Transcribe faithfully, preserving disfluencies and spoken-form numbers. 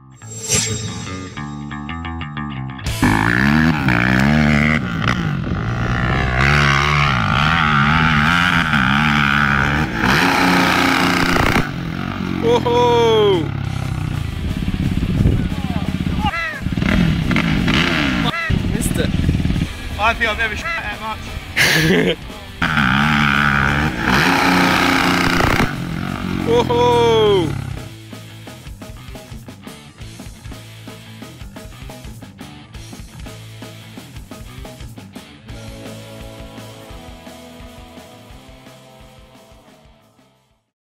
Whoa! Missed it. I don't think I've ever shot that much. Whoa!